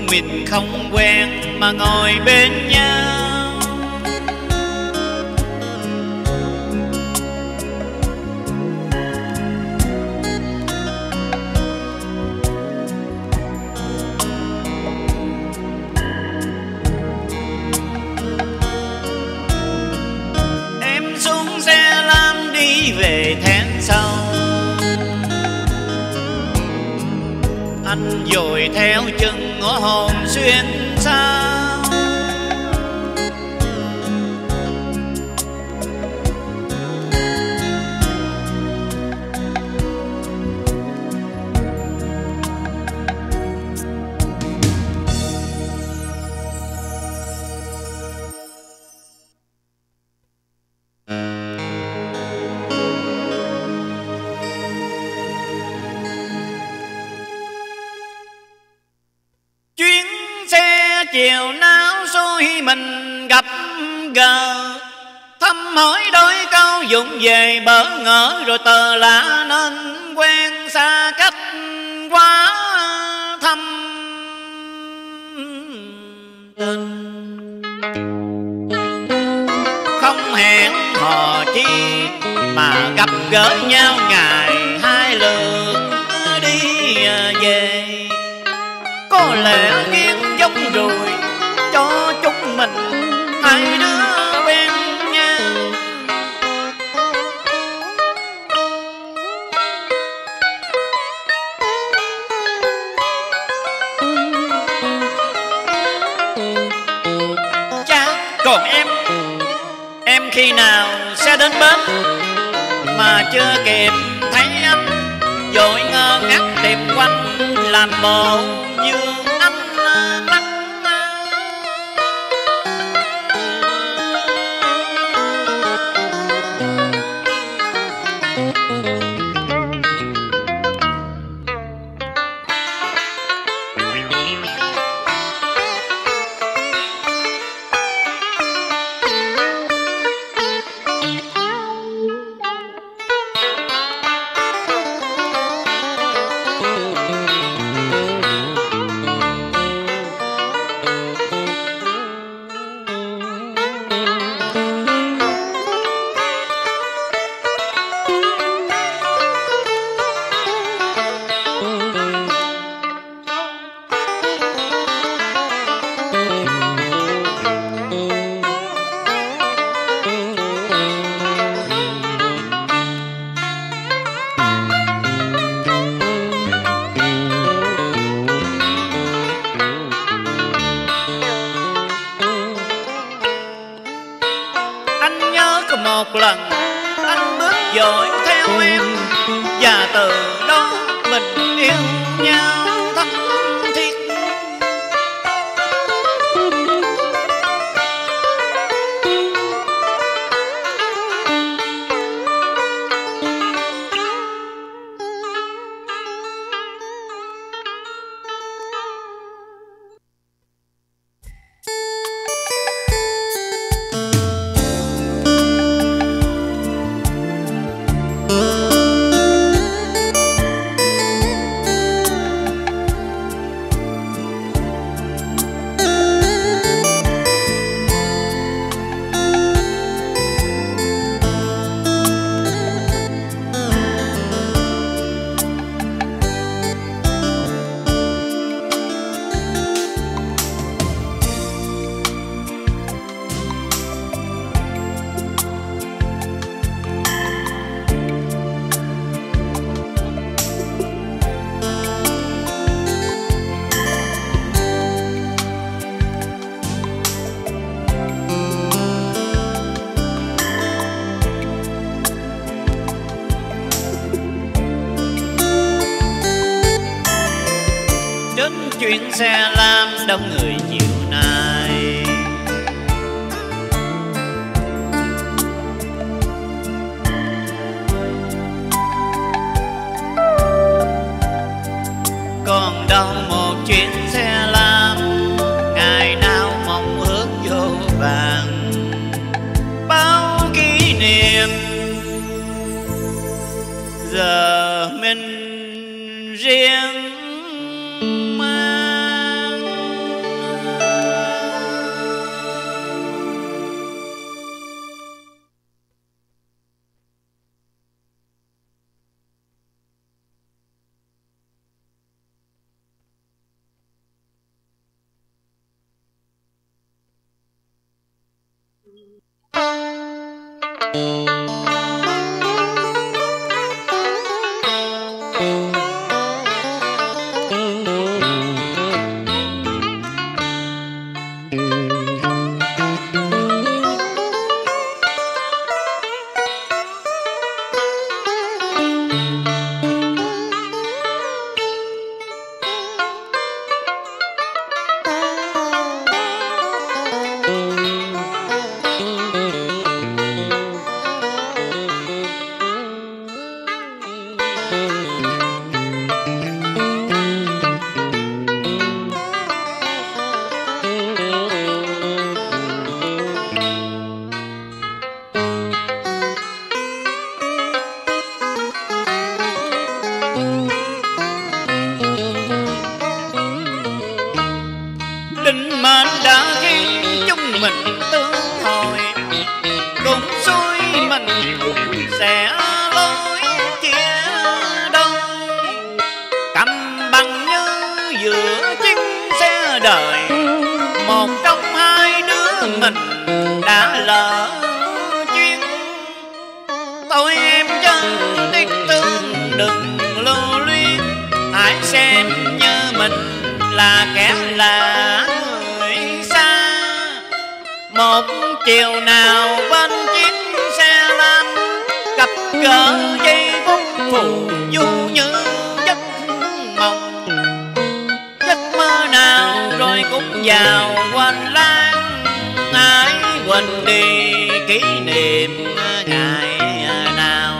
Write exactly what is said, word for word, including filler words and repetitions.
mình không quen mà ngồi bên nhau. Em xuống xe lam đi về tháng sau, anh dội theo chân ngõ hồn xuyên sao. Chiều nào xui mình gặp gỡ, thăm hỏi đôi câu dụng về bỡ ngỡ, rồi tờ lạ nên quen xa cách quá thăm tình. Không hẹn hò chi mà gặp gỡ nhau ngày hai lượt đi về, có lẽ nghiêng giống rồi cho chúng mình hai đứa bên nhau. Cha, còn em, em khi nào sẽ đến bến mà chưa kịp thấy anh, vội ngơ ngác tìm quanh làm bộ như anh mắt. Một lần anh bước dội theo em, và từ đó mình yêu nhau thắm thiết. Chuyến xe lam đông người chiều nay, còn đâu một chuyến xe lam ngày nào mong ước vô vàng, bao kỷ niệm giờ mình riêng mang. Định mệnh đã khiến chúng mình tương hồi, cũng xuôi mình sẽ lối chia đôi. Cầm bằng như giữa chiếc xe đời, một trong hai đứa mình đã lỡ chuyên. Tôi em chân tiếc thương đừng lưu luyến, hãy xem như mình là kẻ lạ người xa. Một chiều nào bên chiếc xe lam, gặp gỡ giây phút phù du như giấc mộng. Giấc mơ nào rồi cũng vào quên lãng, ai quên đi kỷ niệm ngày nào.